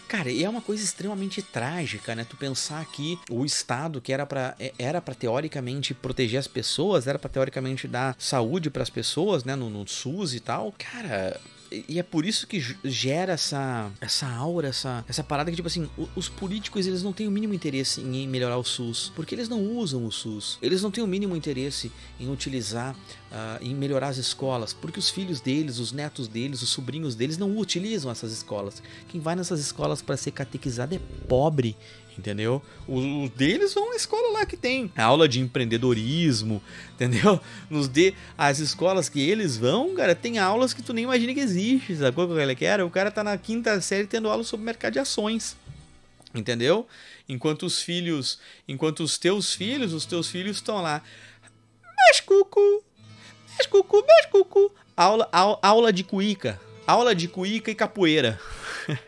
Cara, e é uma coisa extremamente trágica, né? Tu pensar que o Estado, que era pra teoricamente proteger as pessoas, era pra teoricamente dar saúde pras pessoas, né? No SUS e tal. Cara, e é por isso que gera essa aura, essa parada que, tipo assim, os políticos, eles não têm o mínimo interesse em melhorar o SUS, porque eles não usam o SUS. Eles não têm o mínimo interesse em utilizar, em melhorar as escolas, porque os filhos deles, os netos deles, os sobrinhos deles não utilizam essas escolas. Quem vai nessas escolas para ser catequizado é pobre, entendeu? Os deles vão na escola lá que tem a aula de empreendedorismo, entendeu? As escolas que eles vão, cara, tem aulas que tu nem imagina que existe, sacou o que ele quer? O cara tá na 5ª série tendo aula sobre mercado de ações, entendeu? Enquanto os teus filhos estão lá, mexe cuco, mexe cuco, mexe cuco, aula de cuíca e capoeira.